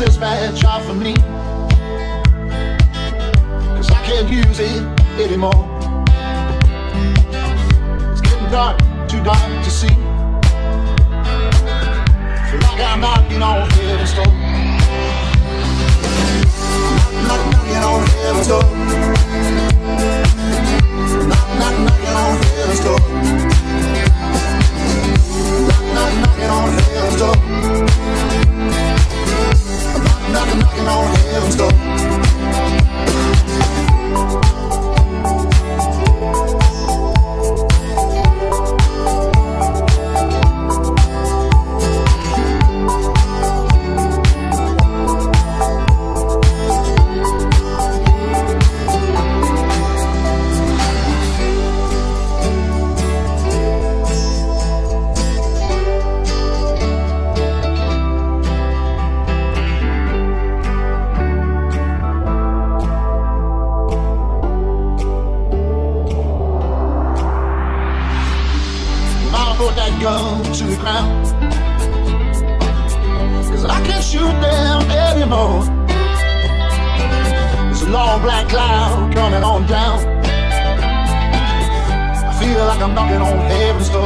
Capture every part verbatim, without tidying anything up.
this badge off of me, 'cause I can't use it anymore. It's getting dark, too dark to see. Feel like I'm knocking on heaven's door. Knock, knock, knocking on heaven's door. Knock, knock, knocking on heaven's door. Knock, knock, knocking on heaven's door. Knock, knock, knocking on heaven's door. Put that gun to the ground, 'cause I can't shoot them anymore. There's a long black cloud coming on down. I feel like I'm knocking on heaven's door.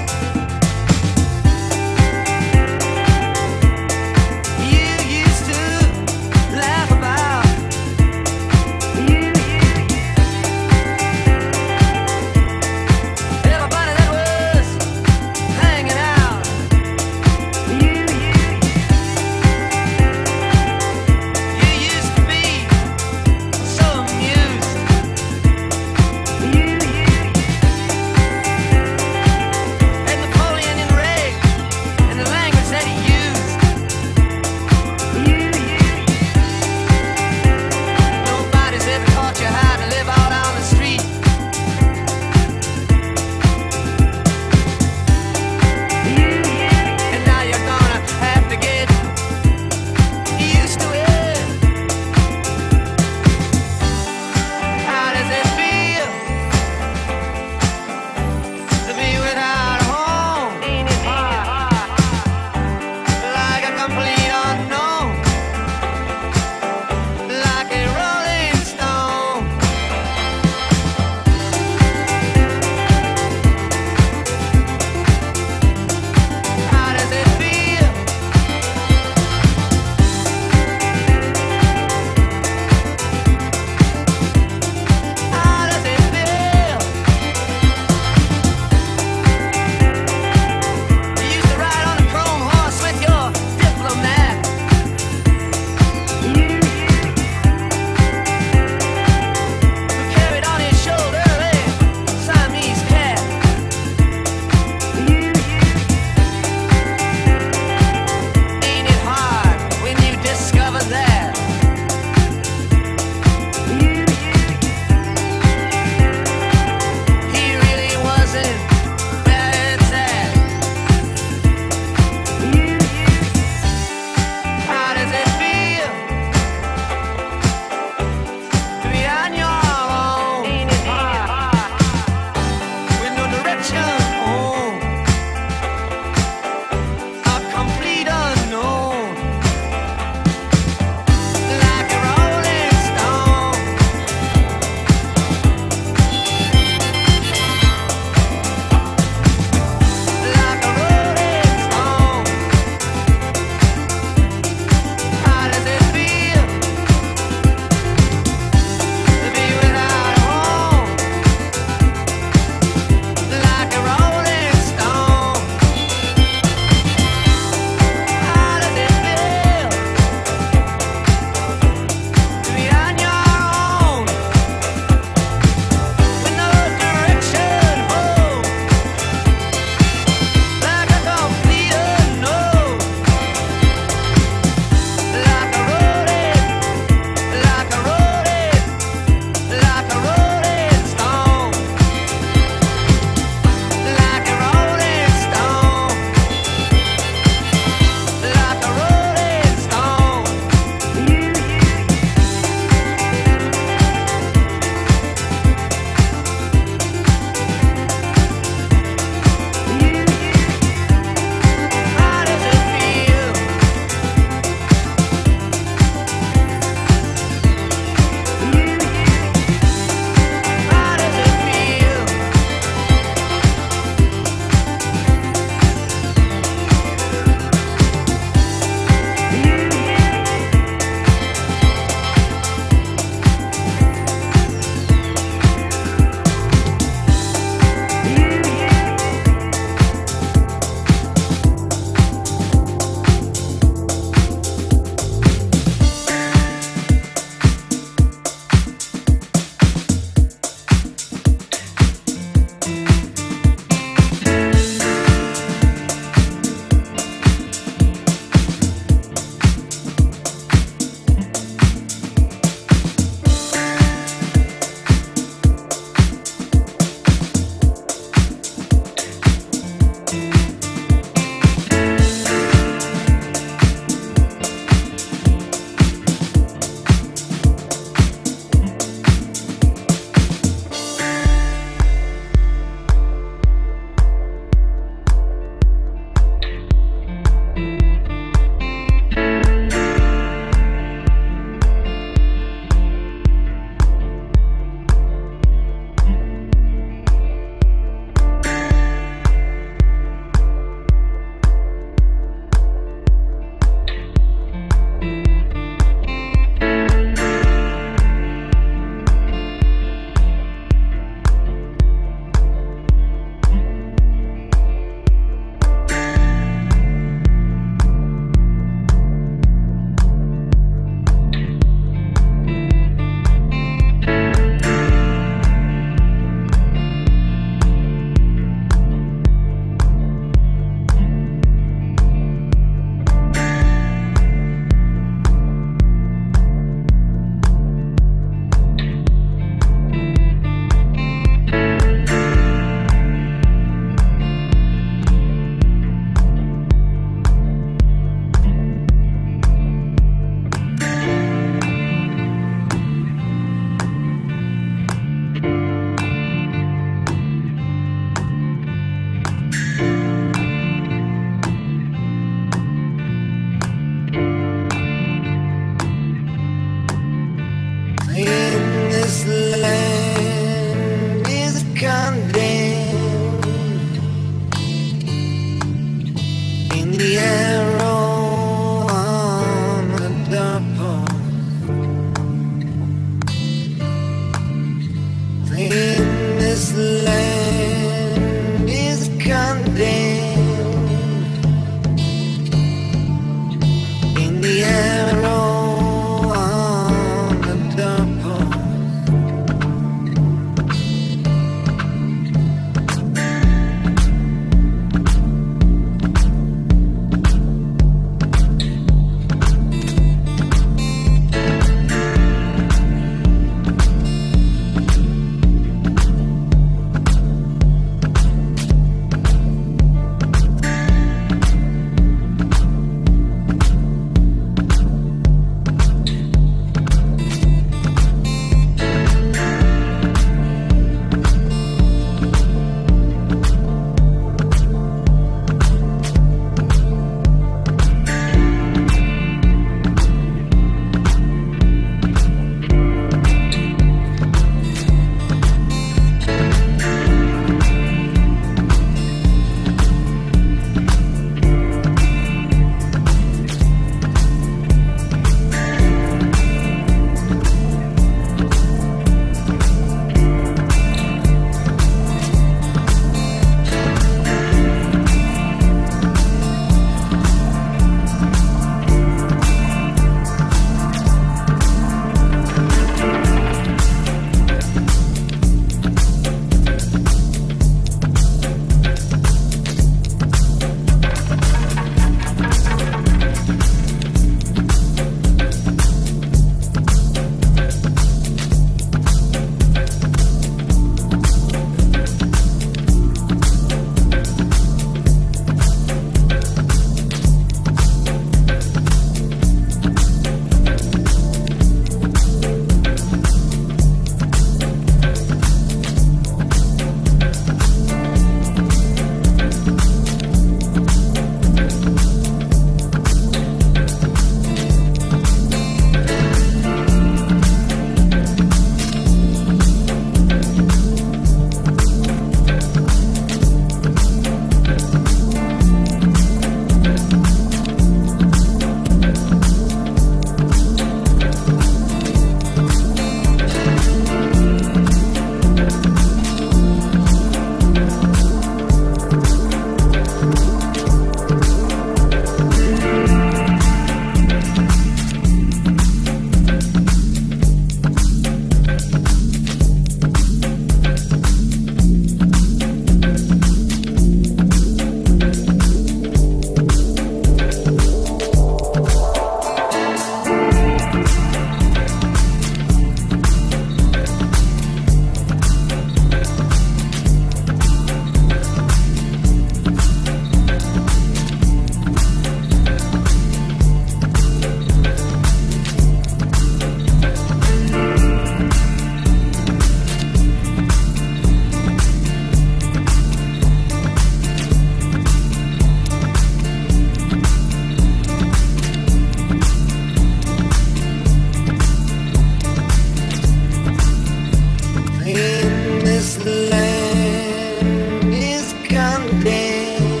in this land is condemned.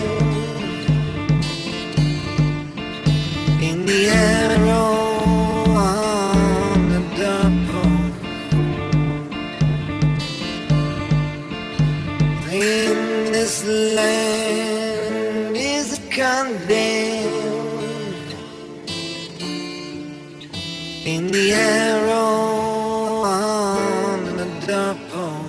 In the arrow on the doorpost, in this land is condemned. In the arrow on the doorpost.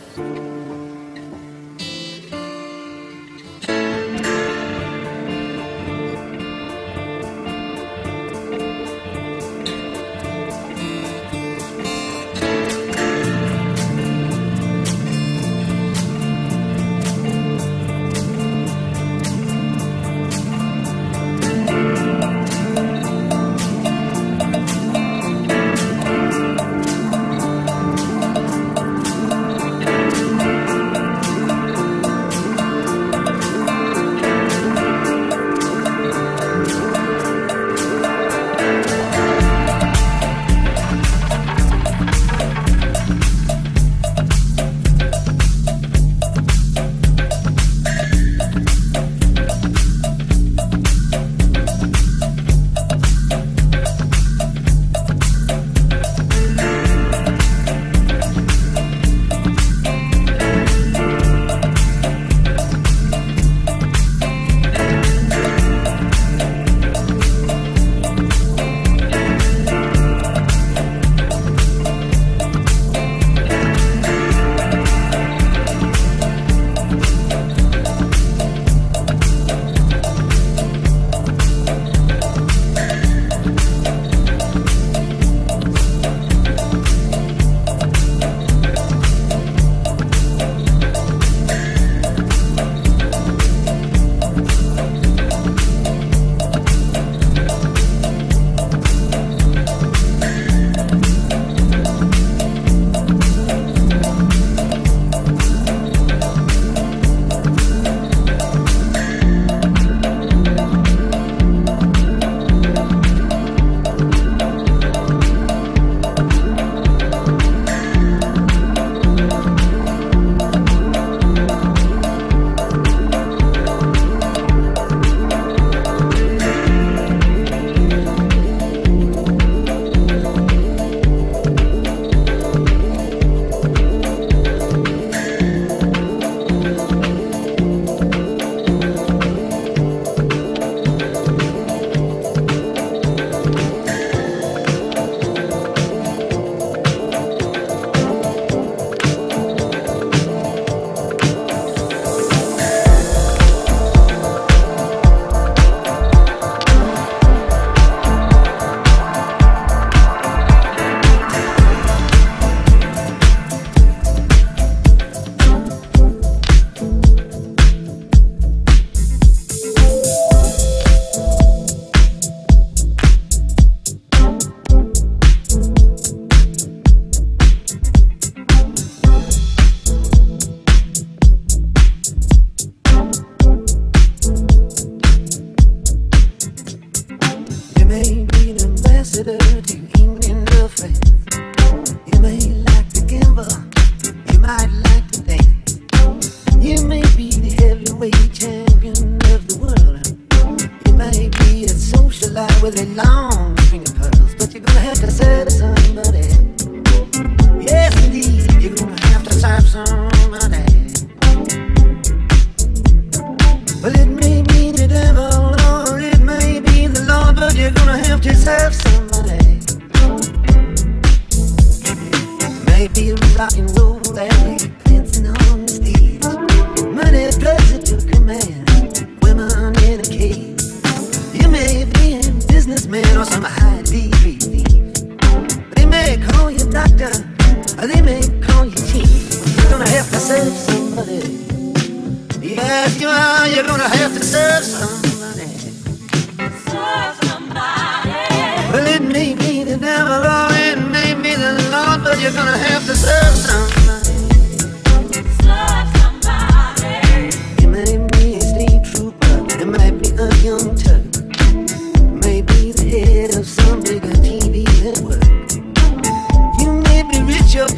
with a long string of pearls, but you're gonna have to serve somebody. Yes, indeed, you're gonna have to serve somebody. Well, it may be the devil or it may be the Lord, but you're gonna have to serve somebody. Maybe a rock and roll alley, dancing on the stage, money drugs at your command, women in a cage. You may be a businessman or some high degree thief. They may call you doctor, or they may call you chief. You're gonna have to serve somebody. Yes, you are. You're gonna have to serve somebody. Serve somebody. Well, it may be the devil or it may be the Lord, but you're gonna have to serve somebody. Serve somebody. You may be a state trooper, it might be a young Turk, maybe the head of some bigger T V network. You may be rich or poor,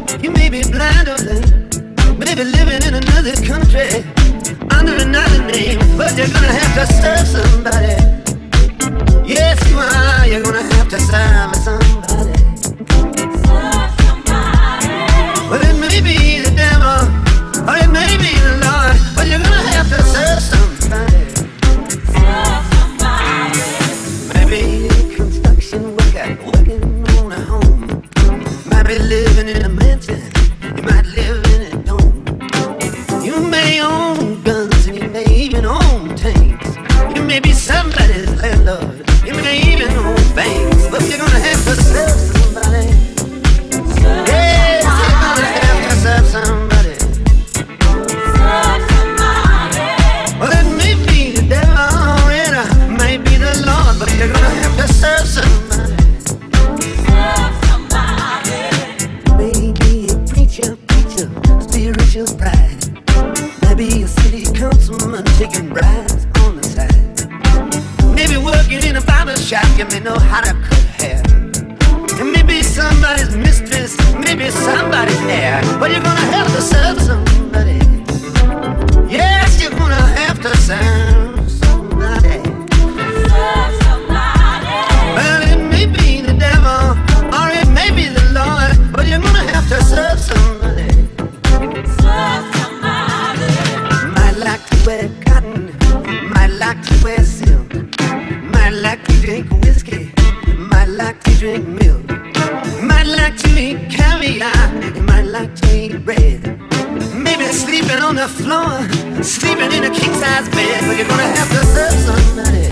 You may be blind or lame, maybe living in another country under another name, but you're gonna have to serve somebody. Yes, you are. You're gonna have to serve somebody. Serve somebody. Well, it may be the devil, or it may be the Lord, but you're gonna have to serve somebody. Serve somebody. Maybe a construction worker working on a home. Might be living in a mansion, you might live in a dome. You may own guns and you may even own tanks. You may be somebody's landlord, you may even own banks, but you're gonna have to serve somebody. Serve Yes, you're gonna have to serve somebody. Serve somebody. Well, it may be the devil or it may be the Lord, but you're gonna have to serve somebody. Serve somebody. Maybe a preacher, preacher, spiritual pride. Maybe a city councilman taking bribes on the side. Maybe working in a barber shop, you may know how to cut hair. And maybe somebody's mistress, maybe somebody's heir. But you're gonna have to serve somebody. Yes, you're gonna have to serve somebody. Serve somebody. Well, it may be the devil, or it may be the Lord, but you're gonna have to serve somebody. Serve somebody. Might like to wear cotton, might like to wear silk, might like to drink whiskey, might like to drink milk, might like to eat caviar, you might like to eat bread. Maybe sleeping on the floor, sleeping in a king-size bed, but you're gonna have to serve somebody.